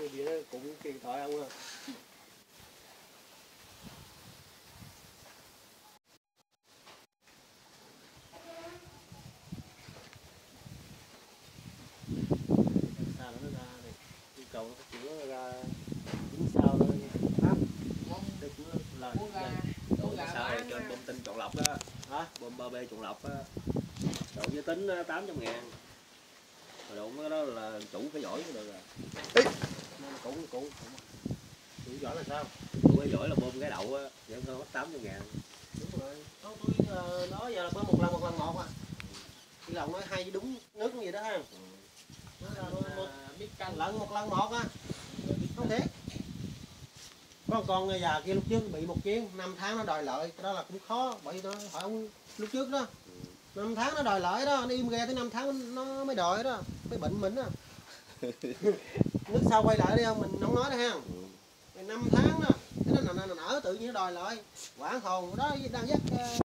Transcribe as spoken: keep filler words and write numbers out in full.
cái bia đó cũng điện thoại ông à. Sao nó ra này, yêu cầu nó chữa ra chín sao thôi pháp để chữa lời độ sao này trên bơm tinh chọn lọc đó hả, bơm ba b chọn lọc á, độ giới tính tám trăm ngàn rồi độ cái đó là chủ phải giỏi mới được rồi. Ê. Cũng cũng chủ giỏi là sao, chủ phải giỏi là bơm cái đậu á vậy thôi mất tám trăm ngàn. Đúng rồi tôi uh, nói giờ là bơm một lần một lần một à, cái lòng nói hay đúng nước gì đó ha. Nó biết canh lần một lần một á, không thiệt. Có con già kia lúc trước bị một chuyến năm tháng nó đòi lợi, cái đó là cũng khó, bởi nó hỏi ông lúc trước đó năm tháng nó đòi lợi đó, nó im ghe tới năm tháng nó mới đòi đó, mới bệnh mình đó. Nước sau quay lại đi không, mình không nói đó ha. Năm tháng đó, cái nó nở tự nhiên nó đòi lợi, quản hồn đó đang dắt.